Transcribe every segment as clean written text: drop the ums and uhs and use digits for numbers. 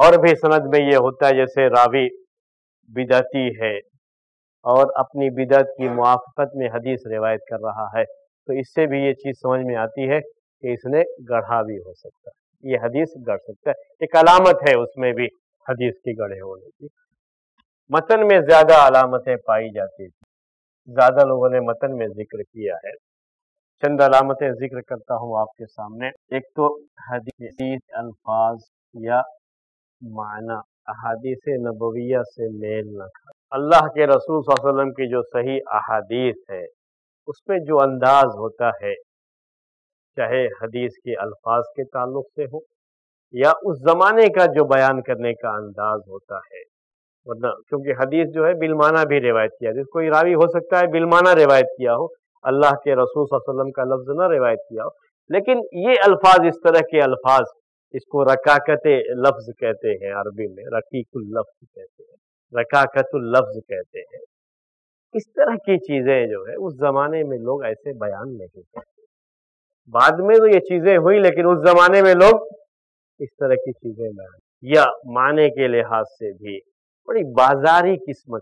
اور بھی سند میں یہ ہوتا ہے جیسے راوی بدعتی ہے اور اپنی بدعت کی موافقت میں حدیث روایت کر رہا ہے، تو اس سے بھی یہ چیز سمجھ میں آتی ہے کہ اس نے گڑھا بھی ہو سکتا ہے، یہ حدیث گڑھ سکتا ہے، ایک علامت ہے اس میں بھی حدیث کی گڑھے ہونے کی۔ متن میں زیادہ علامتیں پائی جاتی تھی، زیادہ لوگوں نے متن میں ذکر کیا ہے، چند علامتیں ذکر کرتا ہوں آپ کے سامنے۔ ایک تو حدیث الفاظ یا معنی احادیث نبویہ سے میل نہ کھائے۔ اللہ کے رسول صلی اللہ علیہ وسلم کی جو صحیح احادیث ہے اس میں جو انداز ہوتا ہے، چاہے حدیث کے الفاظ کے تعلق سے ہو یا اس زمانے کا جو بیان کرنے کا انداز ہوتا ہے، ورنہ کیونکہ حدیث جو ہے بالمعنی بھی روایت کیا جس کوئی راوی ہو سکتا ہے بالمعنی روایت کیا ہو، اللہ کے رسول صلی اللہ علیہ وسلم کا لفظ نہ روایت کیا ہو، لیکن یہ الفاظ، اس طرح کے الفاظ، اس کو رکاکت لفظ کہتے ہیں، عربی میں رقیق اللفظ کہتے ہیں، رکاکت اللفظ کہتے ہیں۔ اس طرح کی چیزیں جو ہے اس زمانے میں لوگ ایسے بیان نہیں کرتے، بعد میں تو یہ چیزیں ہوئی لیکن اس زمانے میں لوگ اس طرح کی چیزیں بیان، یا معنی کے لحاظ سے بھی بڑی بازاری قسم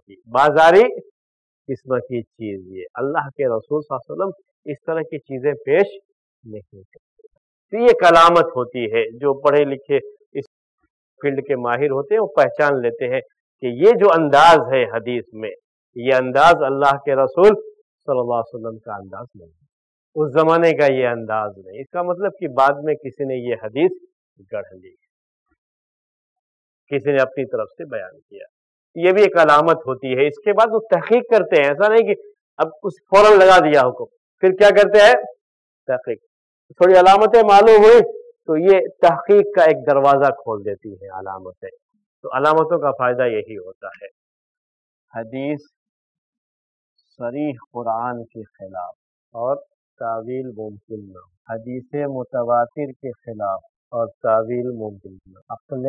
کی چیز، یہ اللہ کے رسول صلی اللہ علیہ وسلم اس طرح کی چیزیں پیش نہیں کرتے۔ تو یہ ایک علامت ہوتی ہے، جو پڑھے لکھے اس فیلڈ کے ماہر ہوتے ہیں وہ پہچان لیتے ہیں کہ یہ جو انداز ہے حدیث میں، یہ انداز اللہ کے رسول صلی اللہ علیہ وسلم کا انداز نہیں ہے، اس زمانے کا یہ انداز نہیں۔ اس کا مطلب کہ بعد میں کسی نے یہ حدیث گڑھ لی، کسی نے اپنی طرف سے بیان کیا، یہ بھی ایک علامت ہوتی ہے۔ اس کے بعد وہ تحقیق کرتے ہیں، ایسا نہیں کہ اب اس فوراً لگا دیا حکم، پھر کیا کرتے ہیں؟ تحقیق، تھوڑی علامتیں معلوم ہوئی تو یہ تحقیق کا ایک دروازہ کھول دیتی ہیں علامتیں، تو علامتوں کا فائدہ یہی ہوتا ہے۔ حدیث صریح قرآن کے خلاف اور تعویل ممکن نہ ہو، حدیث متواتر کے خلاف اور تعویل ممکن نہ ہو، عقل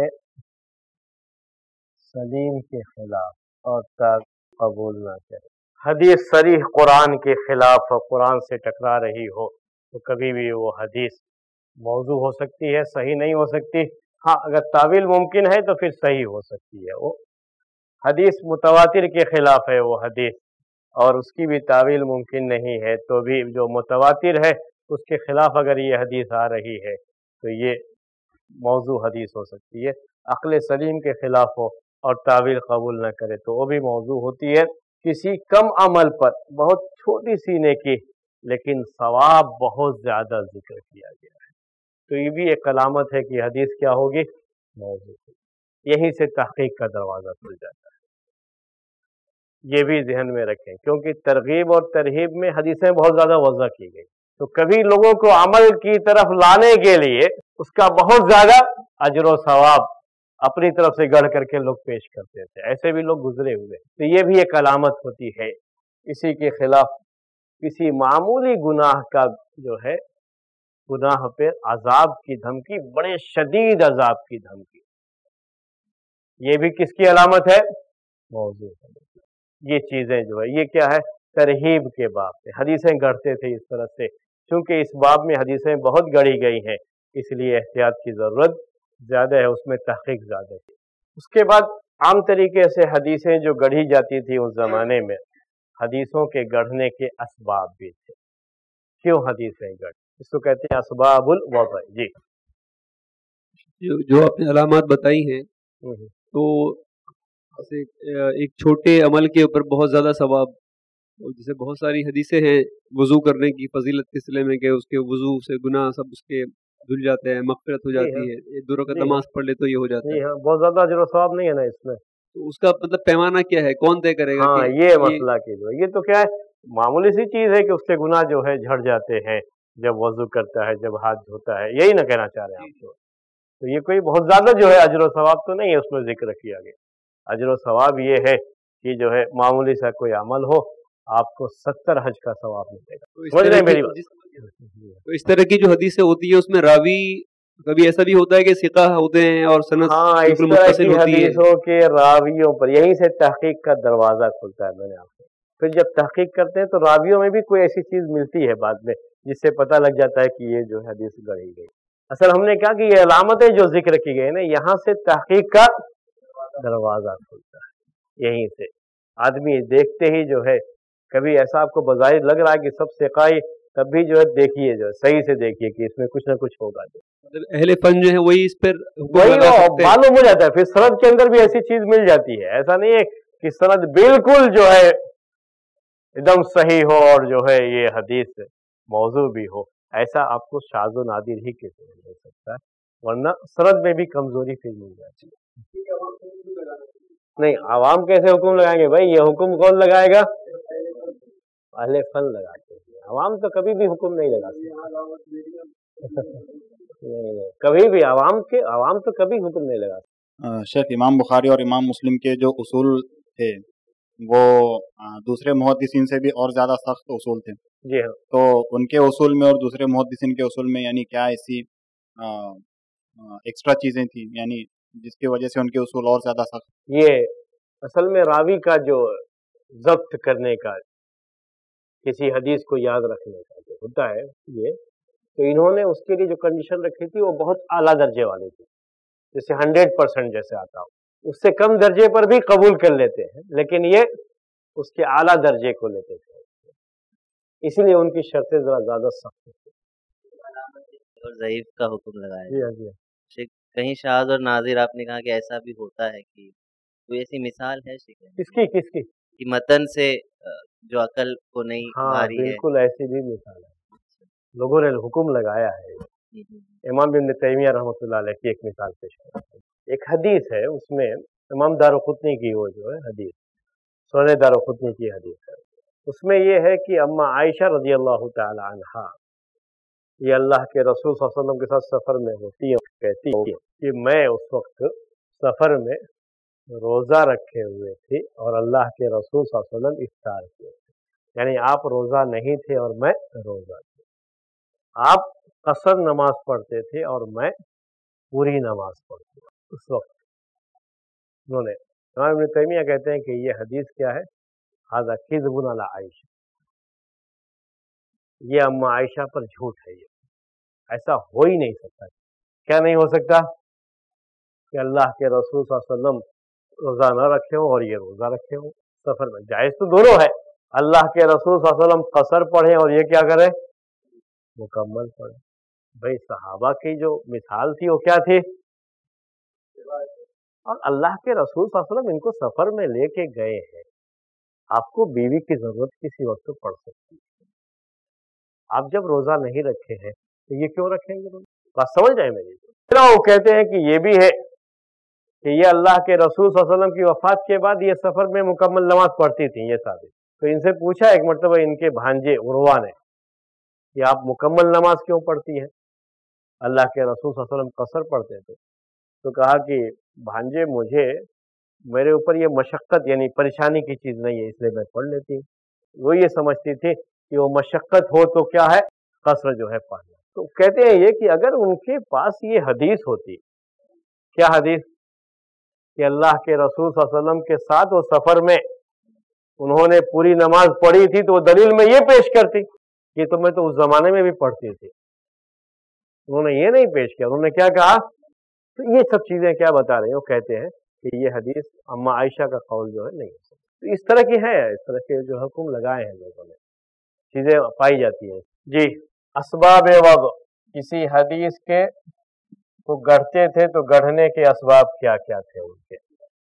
سلیم کے خلاف اور تعویل قبول نہ کرے۔ حدیث صریح قرآن کے خلاف اور قرآن سے ٹکرا رہی ہو تو کبھی بھی وہ حدیث موضوع ہو سکتی ہے، صحیح نہیں ہو سکتی۔ ہاں اگر تعویل ممکن ہے تو پھر صحیح ہو سکتی ہے۔ وہ حدیث متواتر کے خلاف ہے وہ حدیث، اور اس کی بھی تعویل ممکن نہیں ہے، تو بھی جو متواتر ہے اس کے خلاف اگر یہ حدیث آ رہی ہے تو یہ موضوع حدیث ہو سکتی ہے۔ عقل سلیم کے خلاف ہو اور تعویل قبول نہ کرے تو وہ بھی موضوع ہوتی ہے۔ کسی کم عمل پر بہت چھوٹی سی نیکی لیکن ثواب بہت زیادہ ذکر کیا گیا ہے، تو یہ بھی ایک علامت ہے کہ حدیث کیا ہوگی؟ موضوع ہوگی۔ یہیں سے تحقیق کا دروازہ کھل جاتا ہے، یہ بھی ذہن میں رکھیں، کیونکہ ترغیب اور ترہیب میں حدیثیں بہت زیادہ وضع کی گئی، تو کبھی لوگوں کو عمل کی طرف لانے کے لیے اس کا بہت زیادہ اجر و ثواب اپنی طرف سے گڑھ کر کے لوگ پیش کرتے تھے، ایسے بھی لوگ گزرے ہوئے، تو یہ بھی ایک علامت ہوتی ہے۔ اسی کے خلاف کسی معمولی گناہ کا جو ہے، گناہ پہ عذاب کی دھمکی، بڑے شدید عذاب کی دھمکی، یہ بھی کس کی علامت ہے؟ موضوع ہے۔ یہ چیزیں جو ہے یہ کیا ہے؟ ترہیب کے باب میں حدیثیں گڑھتے تھے اس طرح سے، چونکہ اس باب میں حدیثیں بہت گڑھی گئی ہیں اس لیے احتیاط کی ضرورت زیادہ ہے، اس میں تحقیق زیادہ ہے۔ اس کے بعد عام طریقے سے حدیثیں جو گڑھی جاتی تھی اس زمانے میں، حدیثوں کے گڑھنے کے اسباب بھی تھے۔ کیوں حدیثیں گڑھ؟ اس کو کہتے ہیں اسباب الوضع۔ جی، جو آپ نے علامات بتائی ہیں تو ایک چھوٹے عمل کے اوپر بہت زیادہ ثواب، جیسے بہت ساری حدیثیں ہیں وضو کرنے کی فضیلت کے سلسلے میں کہ اس کے وضو سے گناہ سب اس کے دھل جاتے ہیں، مغفرت ہو جاتی ہے، 2 رکعت نماز پڑھ لے تو یہ ہو جاتا ہے۔ بہت زیادہ اجر و ثواب نہیں ہے نا اس میں، تو اس کا مطلب پیمانہ کیا ہے؟ کون طے کرے گا؟ ہاں یہ مسئلہ کی جو یہ تو کیا ہے، معمولی سی چیز ہے کہ اس کے گناہ جو ہے جھڑ جاتے ہیں جب وضو کرتا ہے، جب ہاتھ دھوتا ہے، یہی نہ کہنا چاہ رہے ہیں آپ کو؟ تو یہ کوئی بہت زیادہ جو ہے اجر و ثواب تو نہیں ہے اس میں ذکر کیا گیا۔ اجر و ثواب یہ ہے کہ جو ہے معمولی سا کوئی عمل ہو آپ کو 70 حج کا ثواب ملے گا۔ سمجھ رہے ہیں میری بات؟ تو اس طرح کی جو حدیثیں ہوتی ہیں اس میں راوی کبھی ایسا بھی ہوتا ہے کہ ثقہ ہوتے ہیں اور سند اس طرح کی حدیثوں کے راویوں پر یہیں سے تحقیق کا دروازہ کھلتا ہے۔ میں نے آپ کو پھر جب تحقیق کرتے ہیں تو راویوں میں بھی کوئی ایسی چیز ملتی ہے بعد میں جس سے پتہ لگ جاتا ہے کہ یہ جو حدیث گڑھی گئی۔ اصل ہم نے کہا کہ یہ علامتیں جو ذکر کی گئی نا یہاں سے تحقیق کا دروازہ کھلتا ہے، یہیں سے آدمی دیکھتے ہی جو ہے کبھی ایسا آپ کو بظاہر لگ رہا ہے کہ سب سقائی، تب بھی جو ہے دیکھیے جو ہے صحیح سے دیکھیے کہ اس میں کچھ نہ کچھ ہوگا، جو مطلب اہل فن جو ہے وہی اس پر حکم وہی لگا سکتے ہیں. معلوم ہو جاتا ہے. پھر سند کے اندر بھی ایسی چیز مل جاتی ہے، ایسا نہیں ہے کہ سند بالکل جو ہے ایک دم صحیح ہو اور جو ہے یہ حدیث موضوع بھی ہو، ایسا آپ کو شاذ و نادر ہی کسی میں مل سکتا ہے، ورنہ سند میں بھی کمزوری پھر مل جاتی ہے. نہیں، عوام کیسے حکم لگائیں گے بھائی؟ یہ حکم کون لگائے گا؟ اہل فن لگاتے ہیں، عوام تو کبھی بھی حکم نہیں لگا سکتے. نہیں، کبھی بھی عوام تو کبھی حکم نہیں لگا سکتے. شیخ، امام بخاری اور امام مسلم کے جو اصول تھے وہ دوسرے محدثین سے بھی اور زیادہ سخت اصول تھے. جی ہاں. تو ان کے اصول میں اور دوسرے محدثین کے اصول میں یعنی کیا ایسی ایکسٹرا چیزیں تھیں یعنی جس کی وجہ سے ان کے اصول اور زیادہ سخت؟ یہ اصل میں راوی کا جو ضبط کرنے کا، کسی حدیث کو یاد رکھنے کا جو ہوتا ہے یہ، تو انہوں نے اس کے لیے جو کنڈیشن رکھی تھی وہ بہت اعلیٰ درجے والی تھی، جیسے 100% جیسے آتا ہو. اس سے کم درجے پر بھی قبول کر لیتے ہیں، لیکن یہ اس کے اعلیٰ درجے کو لیتے تھے، اس لیے ان کی شرطیں ذرا زیادہ سخت تھی. اور ضعیف کا حکم لگایا جی ہاں جی ہاں. کہیں شاذ اور نادر آپ نے کہا کہ ایسا بھی ہوتا ہے، کہ کوئی ایسی مثال ہے کس کی کہ متن سے جو عقل کو نہیں ہاں بھاری ہے؟ بالکل ایسی بھی مثال ہے، لوگوں نے حکم لگایا ہے. امام ابن تیمیہ رحمۃ اللہ علیہ کی ایک مثال پیش کرتا ہوں. ایک حدیث ہے، اس میں امام دارقطنی کی وہ جو ہے حدیث، سنن دارقطنی کی حدیث ہے، اس میں یہ ہے کہ اما عائشہ رضی اللہ تعالی عنہا یہ اللہ کے رسول صلی اللہ علیہ وسلم کے ساتھ سفر میں ہوتی ہیں، کہتی ہیں کہ میں اس وقت سفر میں روزہ رکھے ہوئے تھی اور اللہ کے رسول صلی اللہ علیہ وسلم افطار کیے تھے، یعنی آپ روزہ نہیں تھے اور میں روزہ تھے. آپ قصر نماز پڑھتے تھے اور میں پوری نماز پڑھتے تھے. اس وقت انہوں نے، امام ابن تیمیہ کہتے ہیں کہ یہ حدیث کیا ہے؟ ھذا کذب علی عائشہ، یہ اما عائشہ پر جھوٹ ہے. یہ ایسا ہو ہی نہیں سکتا. کیا نہیں ہو سکتا؟ کہ اللہ کے رسول صلی اللہ علیہ وسلم روزہ نہ رکھے ہوں اور یہ روزہ رکھے ہوں سفر میں. جائز تو دونوں ہے، اللہ کے رسول صلی اللہ علیہ وسلم قصر پڑھیں اور یہ کیا کرے؟ مکمل پڑھیں. بھائی صحابہ کی جو مثال تھی وہ کیا تھی؟ اور اللہ کے رسول صلی اللہ علیہ وسلم ان کو سفر میں لے کے گئے ہیں. آپ کو بیوی کی ضرورت کسی وقت پڑ سکتی ہے، آپ جب روزہ نہیں رکھے ہیں تو یہ کیوں رکھیں گے؟ بات سمجھ جائیں میری. وہ کہتے ہیں کہ یہ بھی ہے کہ یہ اللہ کے رسول صلی اللہ علیہ وسلم کی وفات کے بعد یہ سفر میں مکمل نماز پڑھتی تھیں، یہ ثابت. تو ان سے پوچھا ایک مرتبہ ان کے بھانجے عروہ نے کہ آپ مکمل نماز کیوں پڑھتی ہیں؟ اللہ کے رسول صلی اللہ علیہ وسلم قصر پڑھتے تھے. تو کہا کہ بھانجے میرے اوپر یہ مشقت یعنی پریشانی کی چیز نہیں ہے، اس لیے میں پڑھ لیتی ہوں. وہ یہ سمجھتی تھی کہ وہ مشقت ہو تو کیا ہے؟ قصر جو ہے پڑھنا. تو کہتے ہیں یہ کہ اگر ان کے پاس یہ حدیث ہوتی، کیا حدیث؟ کہ اللہ کے رسول صلی اللہ علیہ وسلم کے ساتھ وہ سفر میں انہوں نے پوری نماز پڑھی تھی، تو وہ دلیل میں یہ پیش کرتی کہ تو میں تو اس زمانے میں بھی پڑھتی تھی. انہوں نے یہ نہیں پیش کیا. انہوں نے کیا کہا؟ تو یہ سب چیزیں کیا بتا رہے ہیں؟ وہ کہتے ہیں کہ یہ حدیث اما عائشہ کا قول جو ہے نہیں ہو سکتا. تو اس طرح کی ہے، اس طرح کے جو حکم لگائے ہیں لوگوں نے، چیزیں پائی جاتی ہیں. جی، اسباب وضع، کسی حدیث کے کو گڑھتے تھے تو گڑھنے کے اسباب کیا کیا تھے؟ ان کے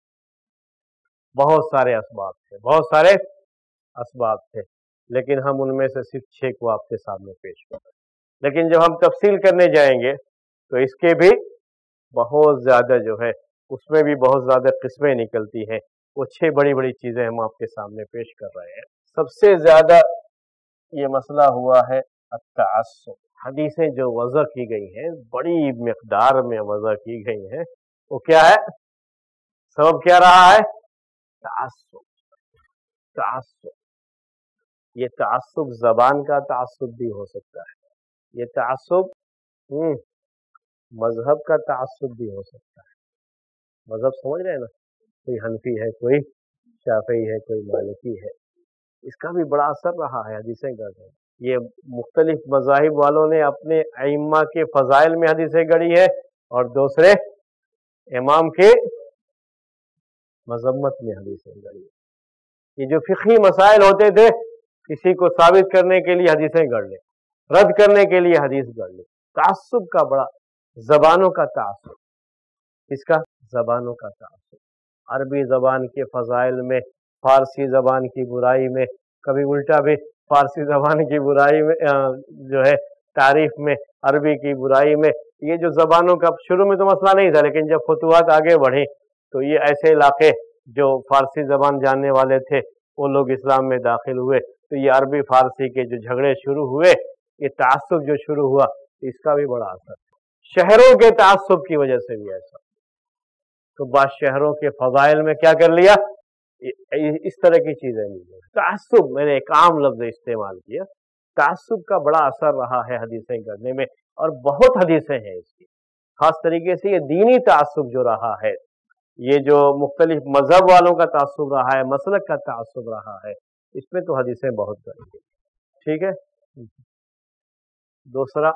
بہت سارے اسباب تھے، بہت سارے اسباب تھے، لیکن ہم ان میں سے صرف 6 کو آپ کے سامنے پیش کر رہے ہیں. لیکن جب ہم تفصیل کرنے جائیں گے تو اس کے بھی بہت زیادہ جو ہے، اس میں بھی بہت زیادہ قسمیں نکلتی ہیں. وہ 6 بڑی بڑی چیزیں ہم آپ کے سامنے پیش کر رہے ہیں. سب سے زیادہ یہ مسئلہ ہوا ہے التعصب. حدیثیں جو وضع کی گئی ہیں، بڑی مقدار میں وضع کی گئی ہیں، وہ کیا ہے؟ سبب کیا رہا ہے؟ تعصب. تعصب، یہ تعصب زبان کا تعصب بھی ہو سکتا ہے، یہ تعصب مذہب کا تعصب بھی ہو سکتا ہے. مذہب سمجھ رہے ہیں نا؟ کوئی حنفی ہے، کوئی شافعی ہے، کوئی مالکی ہے، اس کا بھی بڑا اثر رہا ہے حدیثیں کا. یہ مختلف مذاہب والوں نے اپنے ائمہ کے فضائل میں حدیثیں گڑھی ہے اور دوسرے امام کے مذمت میں حدیثیں گڑھی ہے۔ یہ جو فقہی مسائل ہوتے تھے، کسی کو ثابت کرنے کے لیے حدیثیں گڑھ لیں، رد کرنے کے لیے حدیث گڑھ لیں۔ تعصب کا بڑا، زبانوں کا تعصب، اس کا زبانوں کا تعصب، عربی زبان کے فضائل میں، فارسی زبان کی برائی میں، کبھی الٹا بھی فارسی زبان کی برائی میں جو ہے تعریف میں، عربی کی برائی میں۔ یہ جو زبانوں کا شروع میں تو مسئلہ نہیں تھا، لیکن جب فتوحات آگے بڑھیں تو یہ ایسے علاقے جو فارسی زبان جاننے والے تھے وہ لوگ اسلام میں داخل ہوئے، تو یہ عربی فارسی کے جو جھگڑے شروع ہوئے، یہ تعصب جو شروع ہوا، اس کا بھی بڑا اثر شہروں کے تعصب کی وجہ سے بھی ایسا۔ تو بعض شہروں کے فضائل میں کیا کر لیا، اس طرح کی چیزیں نہیں۔ تعصب، میں نے ایک عام لفظ استعمال کیا، تعصب کا بڑا اثر رہا ہے حدیثیں گڑھنے میں، اور بہت حدیثیں ہیں اس کی۔ خاص طریقے سے یہ دینی تعصب جو رہا ہے، یہ جو مختلف مذہب والوں کا تعصب رہا ہے، مسلک کا تعصب رہا ہے، اس میں تو حدیثیں بہت گڑھی ہیں۔ ٹھیک ہے، دوسرا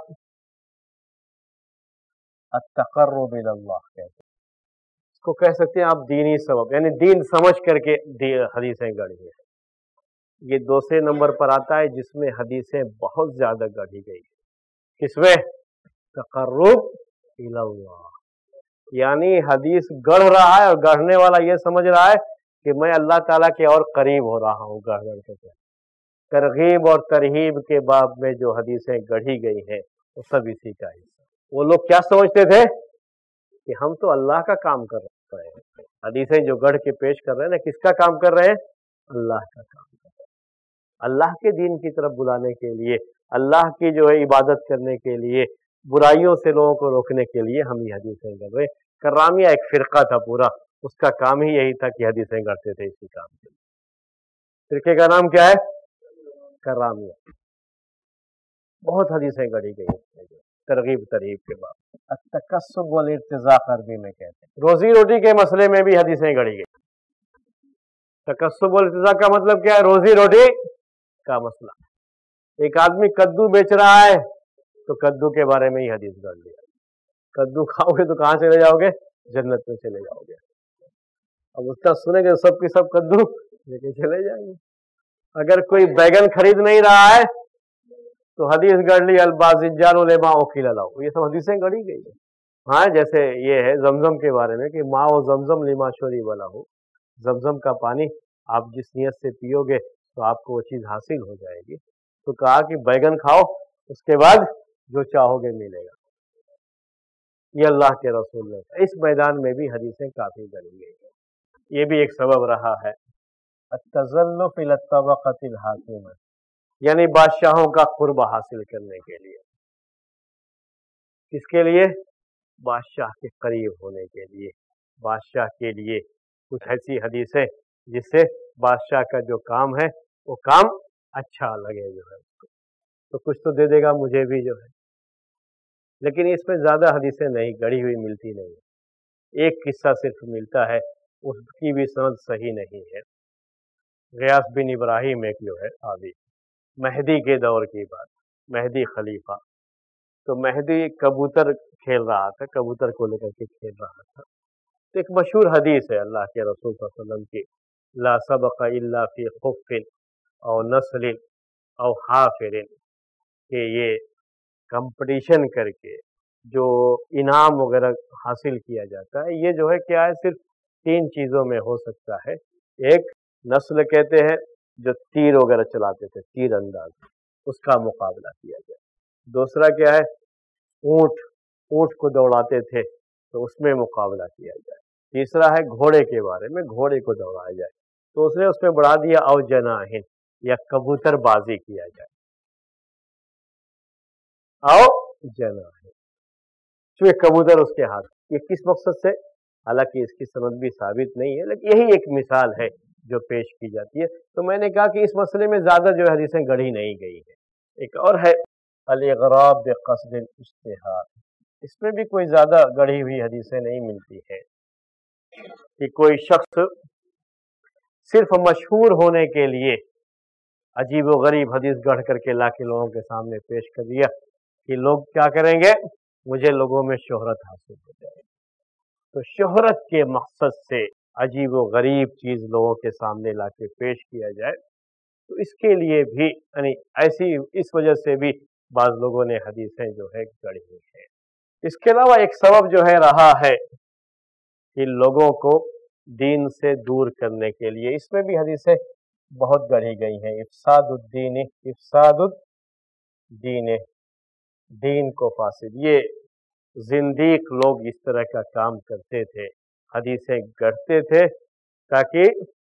التقرب الی اللہ کہتے ہیں، اس کو کہہ سکتے ہیں آپ دینی سبب، یعنی دین سمجھ کر کے حدیثیں گڑھی ہیں۔ یہ دوسرے نمبر پر آتا ہے جس میں حدیثیں بہت زیادہ گڑھی گئی، کس میں؟ تقرب الی اللہ، یعنی حدیث گڑھ رہا ہے اور گڑھنے والا یہ سمجھ رہا ہے کہ میں اللہ تعالیٰ کے اور قریب ہو رہا ہوں گڑھ گڑھ کے۔ ترغیب اور ترہیب کے باب میں جو حدیثیں گڑھی گئی ہیں وہ سب اسی کا حصہ۔ وہ لوگ کیا سمجھتے تھے کہ ہم تو اللہ کا کام کر رہے ہیں، حدیثیں جو گڑھ کے پیش کر رہے ہیں نا، کس کا کام کر رہے ہیں؟ اللہ کا کام کر رہے ہیں، اللہ کے دین کی طرف بلانے کے لیے، اللہ کی جو ہے عبادت کرنے کے لیے، برائیوں سے لوگوں کو روکنے کے لیے ہم یہ حدیثیں گڑھ رہے ہیں۔ کرامیہ ایک فرقہ تھا پورا، اس کا کام ہی یہی تھا کہ حدیثیں گڑھتے تھے اسی کام کے لیے۔ فرقے کا نام کیا ہے؟ کرامیہ۔ بہت حدیثیں گڑھی گئی ترغیب ترہیب کے بعد۔ التکسب والارتزاق عربی میں کہتے ہیں، روزی روٹی کے مسئلے میں بھی حدیثیں گڑھی گئی۔ تکسب والارتزاق کا مطلب کیا ہے؟ روزی روٹی کا مسئلہ۔ ایک آدمی کدو بیچ رہا ہے تو کدو کے بارے میں ہی حدیث گڑھ لیا، کدو کھاؤ گے تو کہاں چلے جاؤ گے؟ جنت میں چلے جاؤ گے۔ اب اس کا سنیں گے سب کے سب کدو لے کے چلے جائیں گے۔ اگر کوئی بیگن خرید نہیں رہا ہے تو حدیث گڑھ لی الباذنجان لما اکل له، یہ سب حدیثیں گڑھی گئی ہیں۔ ہاں، جیسے یہ ہے زمزم کے بارے میں کہ ماء زمزم لما شرب له، زمزم کا پانی آپ جس نیت سے پیو گے تو آپ کو وہ چیز حاصل ہو جائے گی۔ تو کہا کہ بیگن کھاؤ، اس کے بعد جو چاہو گے ملے گا۔ یہ اللہ کے رسول نے، اس میدان میں بھی حدیثیں کافی گڑھی گئی ہیں۔ یہ بھی ایک سبب رہا ہے التزلف الی الطبقۃ الحاکمہ، یعنی بادشاہوں کا قرب حاصل کرنے کے لیے۔ کس کے لیے؟ بادشاہ کے قریب ہونے کے لیے، بادشاہ کے لیے کچھ ایسی حدیثیں جس سے بادشاہ کا جو کام ہے وہ کام اچھا لگے، جو ہے اس کو تو کچھ تو دے دے گا مجھے بھی، جو ہے۔ لیکن اس میں زیادہ حدیثیں نہیں گڑھی ہوئی ملتی نہیں، ایک قصہ صرف ملتا ہے، اس کی بھی سند صحیح نہیں ہے۔ غیاث بن ابراہیم ایک جو ہے آبی، مہدی کے دور کی بات، مہدی خلیفہ، تو مہدی کبوتر کھیل رہا تھا، کبوتر کو لے کر کے کھیل رہا تھا۔ تو ایک مشہور حدیث ہے اللہ کے رسول صلی اللہ علیہ وسلم کی، لا سبق الا فی خف او نسل او حافر، کہ یہ کمپٹیشن کر کے جو انعام وغیرہ حاصل کیا جاتا ہے، یہ جو ہے کیا ہے، صرف تین چیزوں میں ہو سکتا ہے۔ ایک نسل کہتے ہیں جو تیر وغیرہ چلاتے تھے، تیر انداز، اس کا مقابلہ کیا جائے۔ دوسرا کیا ہے؟ اونٹ کو دوڑاتے تھے تو اس میں مقابلہ کیا جائے۔ تیسرا ہے گھوڑے کے بارے میں، گھوڑے کو دوڑایا جائے، تو اس نے اس میں بڑھا دیا او جناحن، یا کبوتر بازی کیا جائے، او جناحن، چونکہ کبوتر اس کے ہاتھ۔ یہ کس مقصد سے؟ حالانکہ اس کی سند بھی ثابت نہیں ہے، لیکن یہی ایک مثال ہے جو پیش کی جاتی ہے۔ تو میں نے کہا کہ اس مسئلے میں زیادہ جو حدیثیں گڑھی نہیں گئی ہیں۔ ایک اور ہے الاغراب بقصد الاشتہار، اس میں بھی کوئی زیادہ گڑھی ہوئی حدیثیں نہیں ملتی ہیں، کہ کوئی شخص صرف مشہور ہونے کے لیے अजीब व गरीब हदीस गढ़ करके ला के लोगों के सामने पेश कर दिया कि लोग क्या करेंगे, मुझे लोगों में शोहरत हासिल हो जाएगी। तो शोहरत के मकसद से अजीब व गरीब चीज़ लोगों के सामने ला के पेश किया जाए, तो इसके लिए भी यानी ऐसी इस वजह से भी बाज़ लोगों ने हदीसें जो है गढ़ी हैं। इसके अलावा एक सबब जो है रहा है कि लोगों को दीन से दूर करने के लिए, इसमें भी हदीसें बहुत गढ़ी गई हैं। इफ़सादुद्दीन, इफ़सादुद्दीन, दीन को फासिद, ये जिंदीक लोग इस तरह का काम करते थे, हदीसें गढ़ते थे ताकि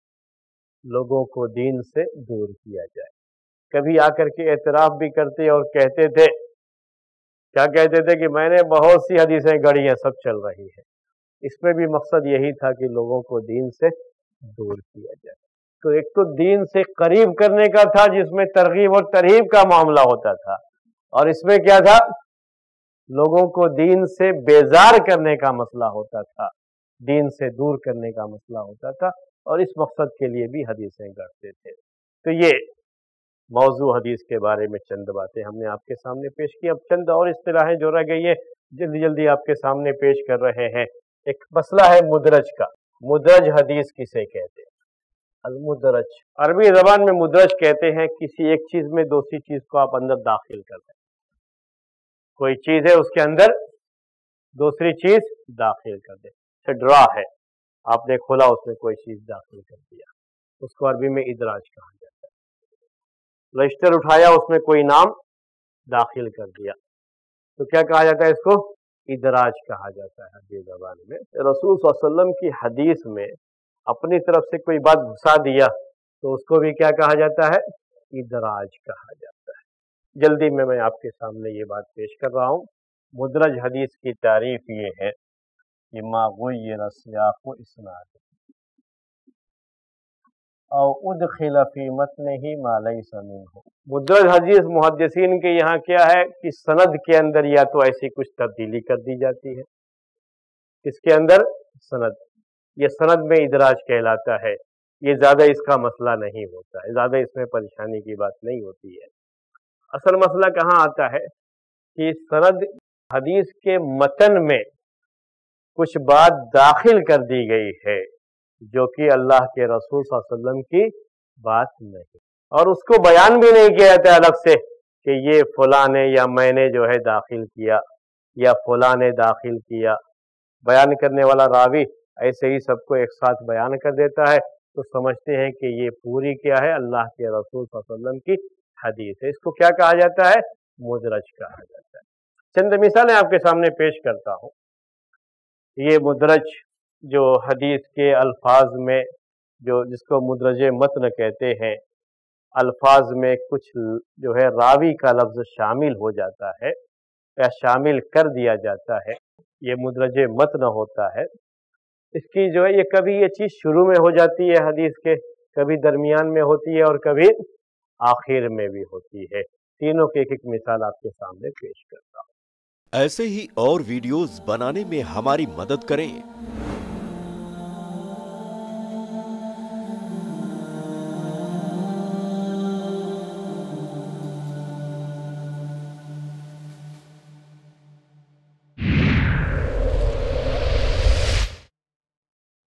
लोगों को दीन से दूर किया जाए। कभी आकर के एतराफ़ भी करते और कहते थे, क्या कहते थे कि मैंने बहुत सी हदीसें गढ़ी हैं, सब चल रही है। इसमें भी मकसद यही था कि लोगों को दीन से दूर किया जाए। तो एक तो दीन से करीब करने का था जिसमें तरगीब और तरहीब का मामला होता था, और इसमें क्या था, लोगों को दीन से बेजार करने का मसला होता था, दीन से दूर करने का मसला होता था, और इस मकसद के लिए भी हदीसें गढ़ते थे। तो ये मौजू हदीस के बारे में चंद बातें हमने आपके सामने पेश की। अब चंद और इस्तिलाहें जो रह गई है जल्दी जल्दी आपके सामने पेश कर रहे हैं। एक मसला है मुदरज का। मुदरज हदीस किसे कहते हैं? अल-मुदरज, अरबी ज़बान में मुदरज कहते हैं किसी एक चीज़ में दूसरी चीज़ को आप अंदर दाखिल कर दें। कोई चीज़ है, उसके अंदर दूसरी चीज़ दाखिल कर दें। जैसे ड्रा है, आपने खोला, उसमें कोई चीज़ दाखिल कर दिया, उसको अरबी में इदराज कहा जाता है। रजिस्टर उठाया, उसमें कोई नाम दाखिल कर दिया, तो क्या कहा जाता है? इसको इदराज कहा जाता है अरबी ज़बान में। रसूल सल्लल्लाहु अलैहि वसल्लम की हदीस में अपनी तरफ से कोई बात घुसा दिया तो उसको भी क्या कहा जाता है? इदराज कहा जाता है। जल्दी में मैं आपके सामने ये बात पेश कर रहा हूँ। मुदरज हदीस की तारीफ ये है कि मा गुय्यिर सियाक़ु इस्नाद औ उदखिल फी मतनिही मा लैसा मिन्हु। मुदरज हदीस मुहद्दिसीन के यहाँ क्या है कि सनद के अंदर या तो ऐसी कुछ तब्दीली कर दी जाती है, इसके अंदर सनद, ये सनद में इदराज कहलाता है। ये ज़्यादा इसका मसला नहीं होता है, ज़्यादा इसमें परेशानी की बात नहीं होती है। असल मसला कहाँ आता है कि सनद हदीस के मतन में कुछ बात दाखिल कर दी गई है जो कि अल्लाह के रसूल सल्लल्लाहु अलैहि वसल्लम की बात नहीं, और उसको बयान भी नहीं किया जाता अलग से कि ये फलां ने या मैंने जो है दाखिल किया या फलां ने दाखिल किया। बयान करने वाला रावी ऐसे ही सबको एक साथ बयान कर देता है, तो समझते हैं कि ये पूरी क्या है, अल्लाह के रसूल सल्लल्लाहु अलैहि वसल्लम की हदीस है। इसको क्या कहा जाता है? मुदरज कहा जाता है। चंद मिसालें आपके सामने पेश करता हूँ। ये मुदरज जो हदीस के अल्फाज में, जो जिसको मुदरज मतन कहते हैं, अल्फाज में कुछ जो है रावी का लफ्ज़ शामिल हो जाता है या शामिल कर दिया जाता है, ये मुदरज मतन होता है। इसकी जो है ये कभी ये चीज़ शुरू में हो जाती है हदीस के, कभी दरमियान में होती है और कभी आखिर में भी होती है। तीनों की एक एक मिसाल आपके सामने पेश करता हूँ। ऐसे ही और वीडियोस बनाने में हमारी मदद करें।